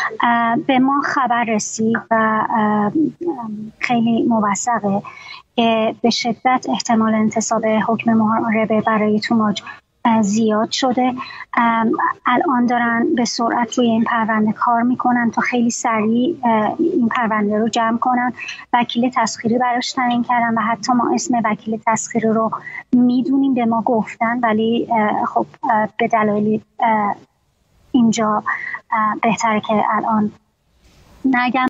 به ما خبر رسید و خیلی موثقه که به شدت احتمال انتصاب حکم محاربه برای توماج زیاد شده. الان دارن به سرعت روی این پرونده کار میکنن تا خیلی سریع این پرونده رو جمع کنن. وکیل تسخیری براش تعیین کردن و حتی ما اسم وکیل تسخیری رو میدونیم، به ما گفتن، ولی خب به دلایلی اینجا بهتره که الان نگم.